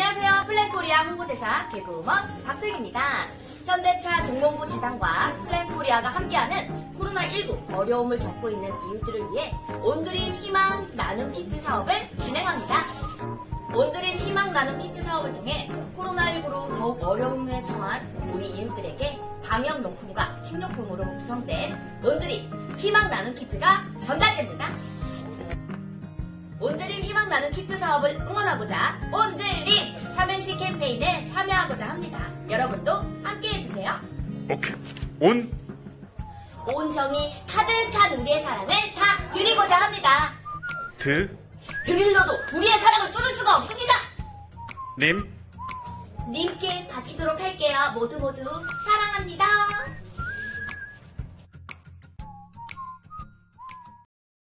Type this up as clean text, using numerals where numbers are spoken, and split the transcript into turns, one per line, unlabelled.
안녕하세요. 플랜코리아 홍보대사 개그우먼 박슬기입니다. 현대차 중공구 재단과 플랜코리아가 함께하는 코로나19 어려움을 겪고 있는 이웃들을 위해 온드림 희망 나눔 키트 사업을 진행합니다. 온드림 희망 나눔 키트 사업을 통해 코로나19로 더욱 어려움에 처한 우리 이웃들에게 방역용품과 식료품으로 구성된 온드림 희망 나눔 키트가 전달됩니다. 온드림 희망 나눔 키트 사업을 응원하고자 온드림 3일시 캠페인에 참여하고자 합니다. 여러분도 함께해주세요.
오케이.
온정이 가득한 우리의 사랑을 다 드리고자 합니다. 드릴러도 우리의 사랑을 뚫을 수가 없습니다.
님
님께 바치도록 할게요. 모두 사랑합니다.